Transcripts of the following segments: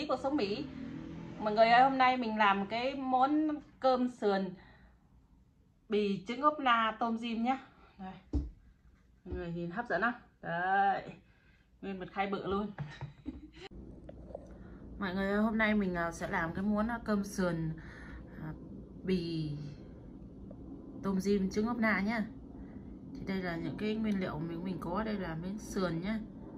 Tí Cuộc Sống Mỹ. Mọi người ơi, hôm nay mình làm cái món cơm sườn bì trứng ốp la tôm rim nhá. Đây. Mọi người nhìn hấp dẫn không? Đấy. Nguyên một khay bự luôn. Mọi người ơi, hôm nay mình sẽ làm cái món cơm sườn bì tôm rim trứng ốp la nhá. Thì đây là những cái nguyên liệu mình có. Đây là miếng sườn nhá,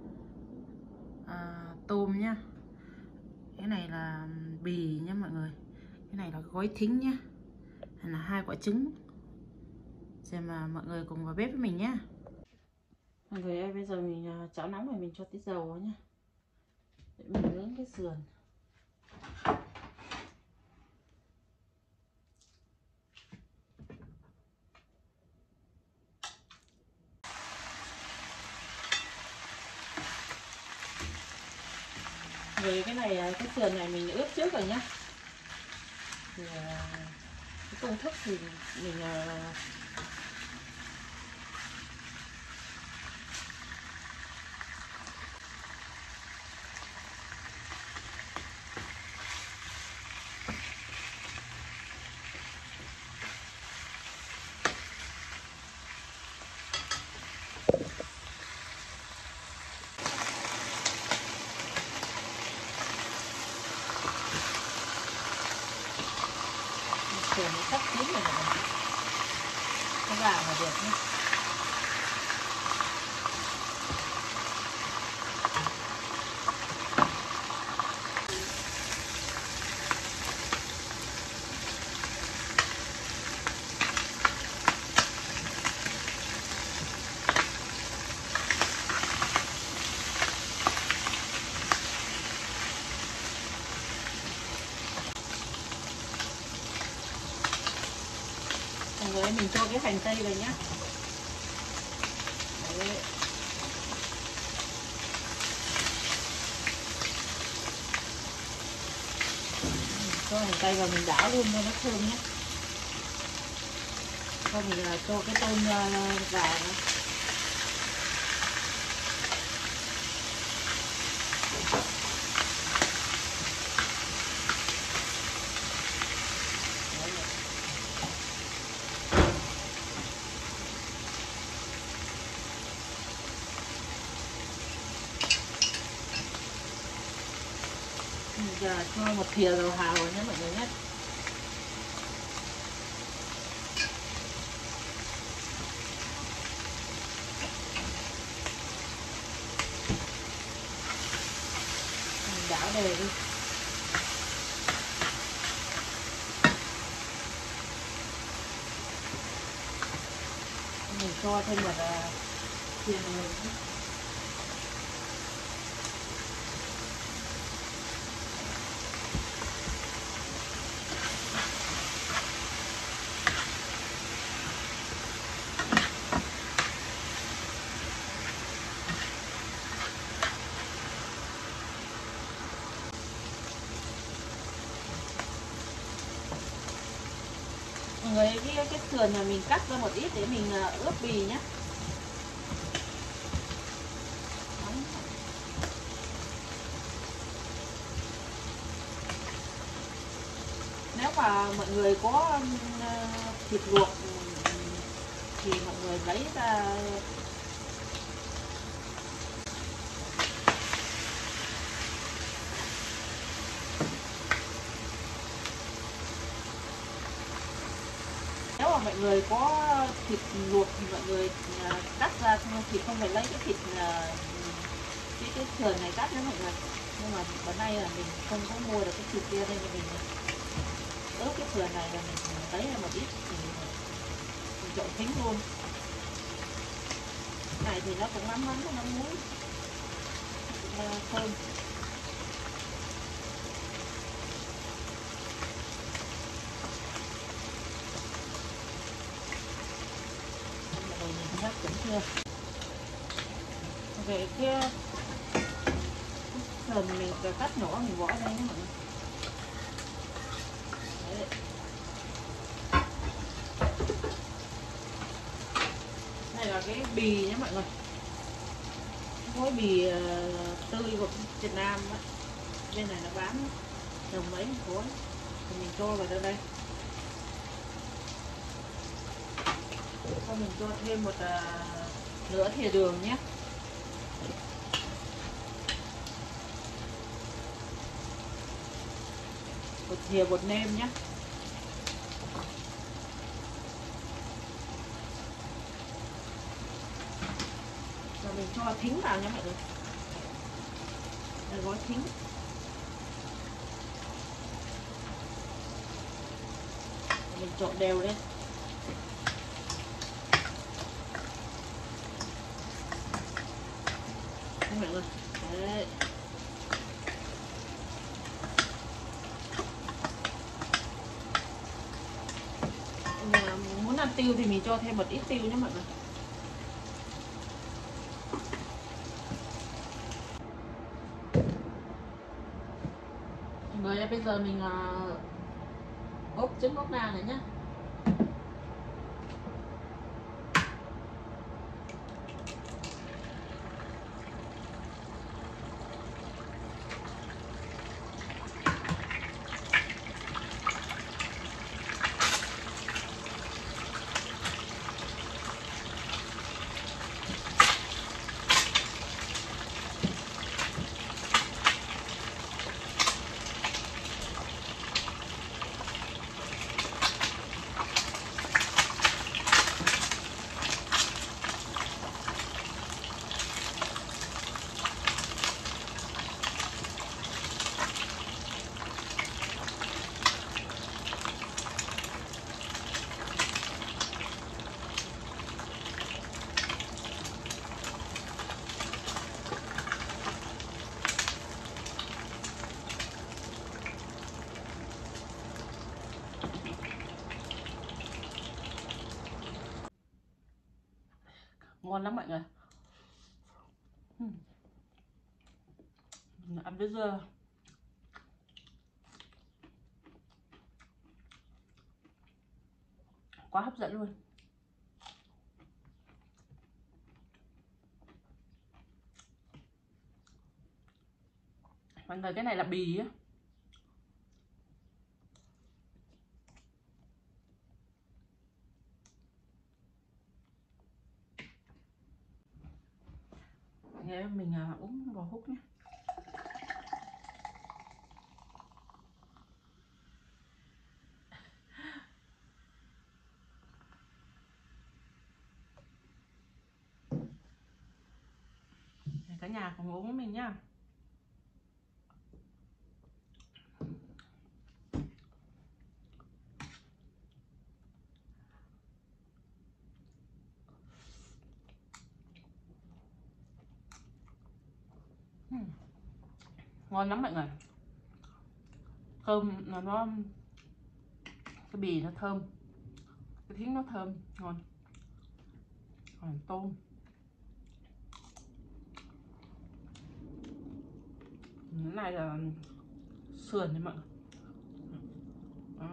tôm nhá, cái này là bì nhá mọi người, cái này là gói thính nhá, này là 2 quả trứng. Xem mà mọi người cùng vào bếp với mình nhá. Mọi người ơi, bây giờ mình chảo nóng rồi mình cho tí dầu vào nhá, để mình nướng cái sườn. Về cái này, cái sườn này mình ướp trước rồi nhá. Thì cái công thức thì mình sườn nó sắp chín rồi, nó vàng là được nhé. Rồi mình cho cái hành tây vào nhá. Đấy. Cho hành tây vào mình đảo luôn cho nó thơm nhé. Sau mình cho cái tôm vào. Giờ cho một thìa dầu hào vào nhé mọi người nhé. Mình đảo đều đi. Mình cho thêm một thìa nữa. Mọi người, cái sườn mà mình cắt ra một ít để mình ướp bì nhé. Nếu mà mọi người có thịt luộc thì mọi người lấy ra. Nếu mà mọi người có thịt luộc thì mọi người cắt ra thịt, không phải lấy cái thịt cái sườn này cắt nữa mọi người. Nhưng mà bữa nay là mình không có mua được cái thịt kia nên là mình ướp cái sườn này là mình lấy ra một ít, mình trộn thính luôn. Cái này thì nó cũng ngấm muối, thơm. Hấp cũng chưa. Về cái sườn mình cắt nhỏ mình bỏ đây nhé mọi người. Đấy. Đây là cái bì nhé mọi người, gói bì tươi của Việt Nam đó. bên này nó bán đồng mấy một khối thì mình cho vào đây. Sau mình cho thêm một nửa thìa đường nhé. Một thìa bột nêm nhé. Rồi mình cho thính vào nhé mọi người. Đây, gói thính. Mình trộn đều lên. Các bạn ơi. Đấy. Muốn ăn tiêu thì mình cho thêm một ít tiêu nhé mọi người. Mọi người ơi, bây giờ mình ốp trứng ốp nang này nhé. Ngon lắm mọi người. Ăn với dưa quá hấp dẫn luôn. Mọi người, cái này là bì á. Thế mình uống bò húc nhé. Cả nhà cùng uống với mình nhá. Ngon lắm mọi người. Cơm nó cái bì nó thơm, cái thính nó thơm, ngon. Còn tôm, cái này là sườn đấy mọi người. Đó.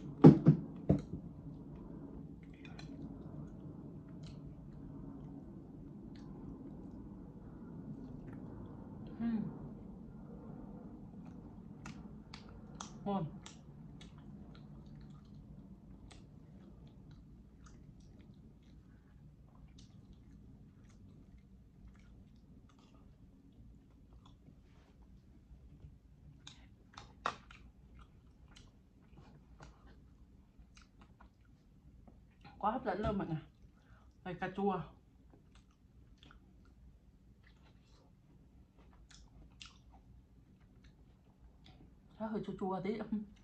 Ngon. Quá hấp dẫn luôn mọi người. Đây cà chua. Nó hơi chua chua tí.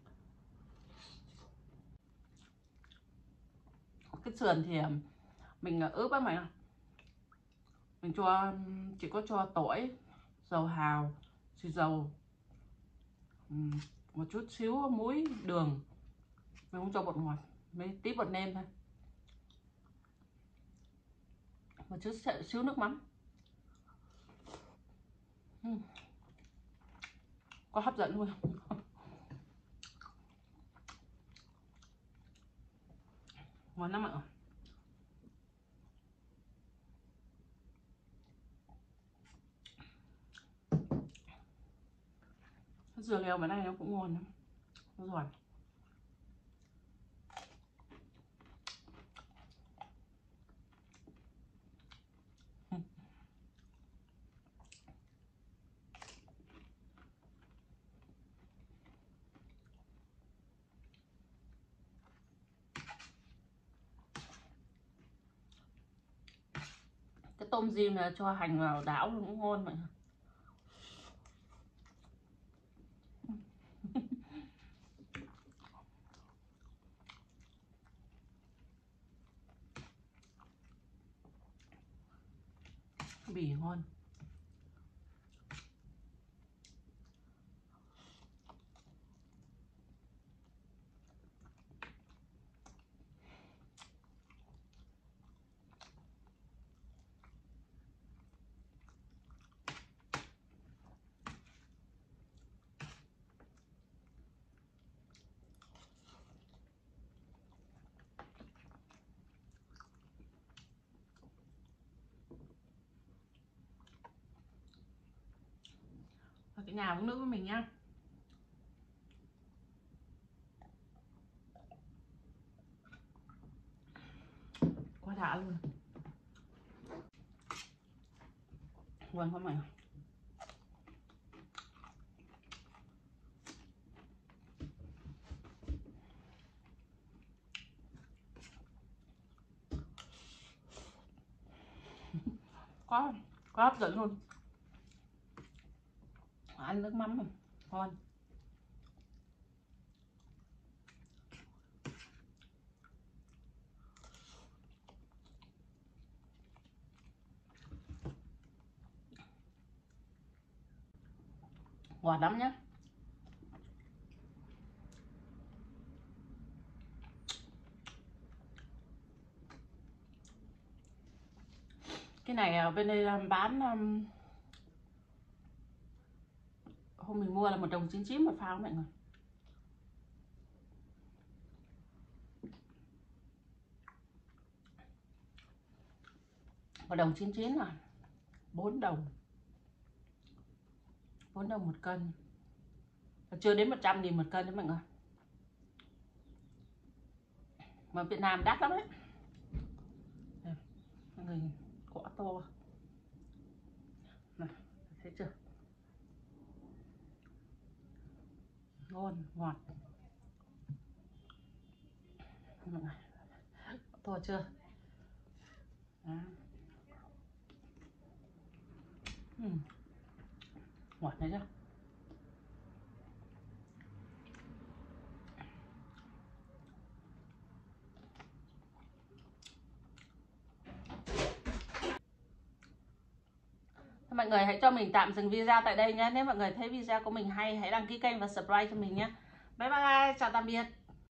Cái sườn thì mình ướp á mọi người. Mình chỉ có cho tỏi, dầu hào, xì dầu, một chút xíu muối, đường. Mình không cho bột ngọt, mấy tí bột nêm thôi, một chút xíu nước mắm. Quá hấp dẫn luôn. Ngon lắm ạ. Dưa leo bữa nay nó cũng ngon lắm. Rồi. Cái tôm rim là cho hành vào đảo cũng ngon mọi người. Bỉ ngon. Ở cái nhà uống nước với mình nhá. Quá đã luôn. Ngon quá mọi người. Quá hấp dẫn luôn. Ăn nước mắm rồi. Ngon. Ngọt lắm nhá. Cái này ở bên đây bán hôm mình mua là 1,99 đồng một phao mọi người. $1,99 là 4 đồng. 4 đồng một cân. Chưa đến 100.000 một cân đấy mọi người. Mà Việt Nam đắt lắm đấy. Mọi người quả to. Này, thấy chưa? Ngon, ngọt. Mọi người, to chưa? Đó. Ngọt thấy chưa? Mọi người hãy cho mình tạm dừng video tại đây nhé. Nếu mọi người thấy video của mình hay, hãy đăng ký kênh và subscribe cho mình nhé. Bye bye, chào tạm biệt.